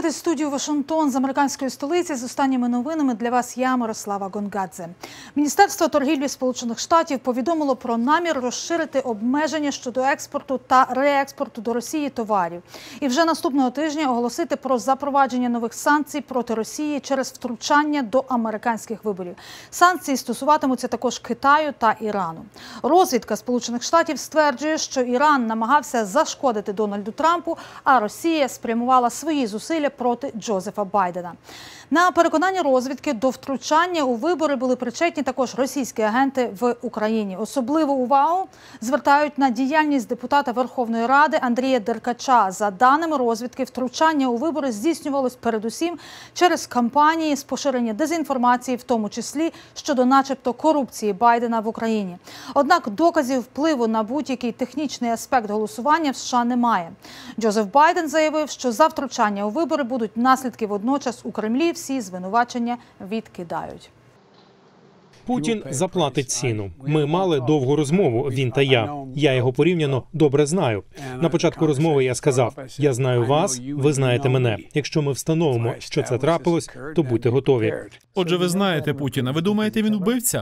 дивитесь студію «Вашингтон» з американської столиці. З останніми новинами для вас я, Мирослава Гонгадзе. Міністерство торгівлі Сполучених Штатів повідомило про намір розширити обмеження щодо експорту та реекспорту до Росії товарів. І вже наступного тижня оголосити про запровадження нових санкцій проти Росії через втручання до американських виборів. Санкції стосуватимуться також Китаю та Ірану. Розвідка Сполучених Штатів стверджує, що Іран намагався зашкодити Дональду Трампу, а Росія спрямувала свої зусилля проти Джозефа Байдена. На переконання розвідки, до втручання у вибори були причетні також російські агенти в Україні. Особливу увагу звертають на діяльність депутата Верховної Ради Андрія Деркача. За даними розвідки, втручання у вибори здійснювалось передусім через кампанії з поширення дезінформації, в тому числі щодо начебто корупції Байдена в Україні. Однак доказів впливу на будь-який технічний аспект голосування в США немає. Джозеф Байден заявив, що за втручання у вибори будуть наслідки. Водночас у Кремлі всі звинувачення відкидають. Путін заплатить ціну. Ми мали довгу розмову, він та я. Я його порівняно добре знаю. На початку розмови я сказав: я знаю вас, ви знаєте мене. Якщо ми встановимо, що це трапилось, то будьте готові. Отже, ви знаєте Путіна. Ви думаєте, він вбивця?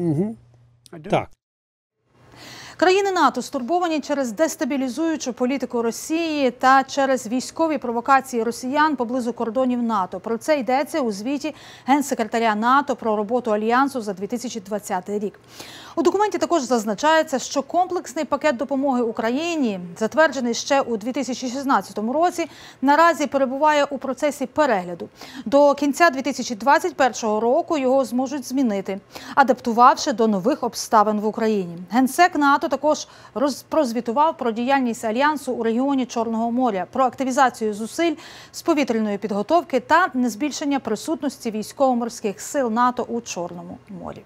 Так. Країни НАТО стурбовані через дестабілізуючу політику Росії та через військові провокації росіян поблизу кордонів НАТО. Про це йдеться у звіті Генсекретаря НАТО про роботу Альянсу за 2020 рік. У документі також зазначається, що комплексний пакет допомоги Україні, затверджений ще у 2016 році, наразі перебуває у процесі перегляду. До кінця 2021 року його зможуть змінити, адаптувавши до нових обставин в Україні. Генсек НАТО також прозвітував про діяльність Альянсу у регіоні Чорного моря, про активізацію зусиль з повітряної підготовки та незбільшення присутності військово-морських сил НАТО у Чорному морі.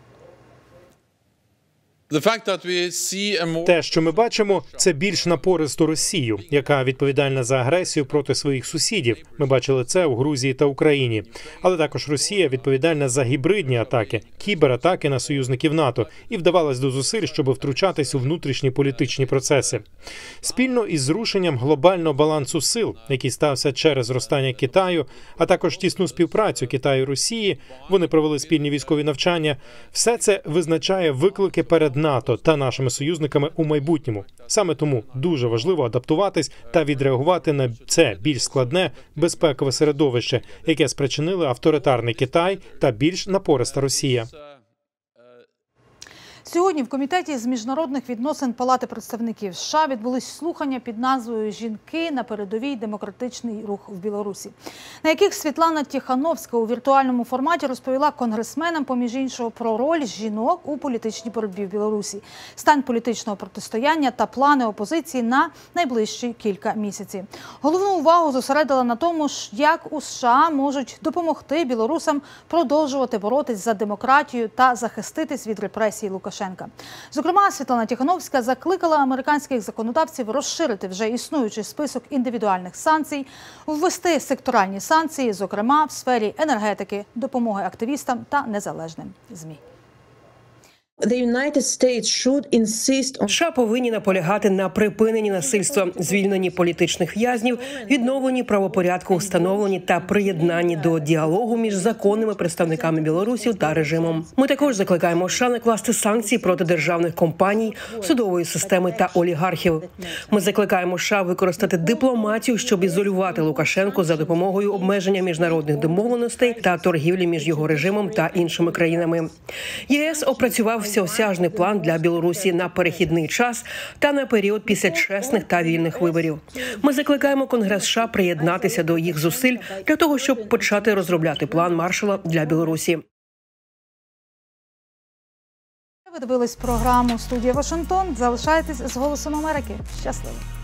Те, що ми бачимо, це більш напористу Росію, яка відповідальна за агресію проти своїх сусідів. Ми бачили це у Грузії та Україні. Але також Росія відповідальна за гібридні атаки, кібератаки на союзників НАТО і вдавалась до зусиль, щоб втручатись у внутрішні політичні процеси. Спільно із зрушенням глобального балансу сил, який стався через зростання Китаю, а також тісну співпрацю Китаю і Росії, вони провели спільні військові навчання. Все це визначає виклики перед НАТО та нашими союзниками у майбутньому. Саме тому дуже важливо адаптуватись та відреагувати на це більш складне безпекове середовище, яке спричинили авторитарний Китай та більш напориста Росія. Сьогодні в Комітеті з міжнародних відносин Палати представників США відбулись слухання під назвою «Жінки на передовій. Демократичний рух в Білорусі», на яких Світлана Тихановська у віртуальному форматі розповіла конгресменам, поміж іншого, про роль жінок у політичній боротьбі в Білорусі, стан політичного протистояння та плани опозиції на найближчі кілька місяців. Головну увагу зосередила на тому, як у США можуть допомогти білорусам продовжувати боротись за демократію та захиститись від репресій Лукашенка. Зокрема, Світлана Тихановська закликала американських законодавців розширити вже існуючий список індивідуальних санкцій, ввести секторальні санкції, зокрема в сфері енергетики, допомоги активістам та незалежним ЗМІ. США повинні наполягати на припиненні насильства, звільненні політичних в'язнів, відновленні правопорядку, встановленні та приєднанні до діалогу між законними представниками Білорусі та режимом. Ми також закликаємо США накласти санкції проти державних компаній, судової системи та олігархів. Ми закликаємо США використати дипломатію, щоб ізолювати Лукашенко за допомогою обмеження міжнародних домовленостей та торгівлі між його режимом та іншими країнами. ЄС опрацював всеосяжний план для Білорусі на перехідний час та на період після чесних та вільних виборів. Ми закликаємо Конгрес США приєднатися до їх зусиль для того, щоб почати розробляти план Маршалла для Білорусі. Ви дивились програму «Студія Вашингтон». Залишайтесь з «Голосом Америки». Щасливо!